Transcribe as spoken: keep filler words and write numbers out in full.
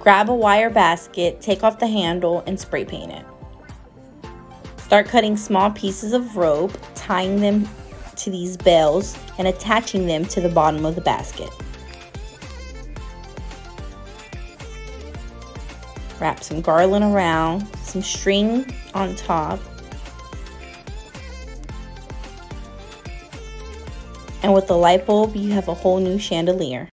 Grab a wire basket, take off the handle, and spray paint it. Start cutting small pieces of rope, tying them to these bells, and attaching them to the bottom of the basket. Wrap some garland around, some string on top, and with the light bulb, you have a whole new chandelier.